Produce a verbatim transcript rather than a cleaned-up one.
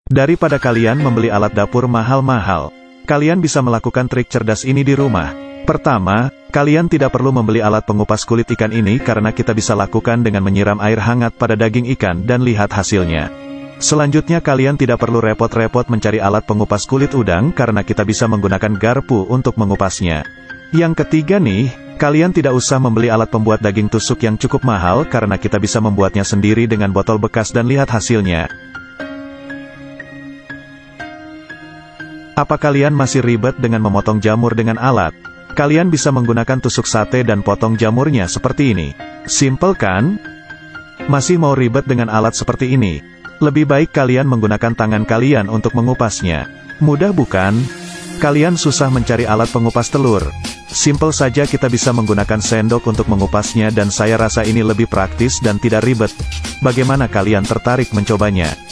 Daripada kalian membeli alat dapur mahal-mahal, kalian bisa melakukan trik cerdas ini di rumah. Pertama, kalian tidak perlu membeli alat pengupas kulit ikan ini karena kita bisa lakukan dengan menyiram air hangat pada daging ikan dan lihat hasilnya. Selanjutnya kalian tidak perlu repot-repot mencari alat pengupas kulit udang karena kita bisa menggunakan garpu untuk mengupasnya. Yang ketiga nih, kalian tidak usah membeli alat pembuat daging tusuk yang cukup mahal karena kita bisa membuatnya sendiri dengan botol bekas dan lihat hasilnya. Apa kalian masih ribet dengan memotong jamur dengan alat? Kalian bisa menggunakan tusuk sate dan potong jamurnya seperti ini. Simple kan? Masih mau ribet dengan alat seperti ini? Lebih baik kalian menggunakan tangan kalian untuk mengupasnya. Mudah bukan? Kalian susah mencari alat pengupas telur. Simple saja kita bisa menggunakan sendok untuk mengupasnya dan saya rasa ini lebih praktis dan tidak ribet. Bagaimana kalian tertarik mencobanya?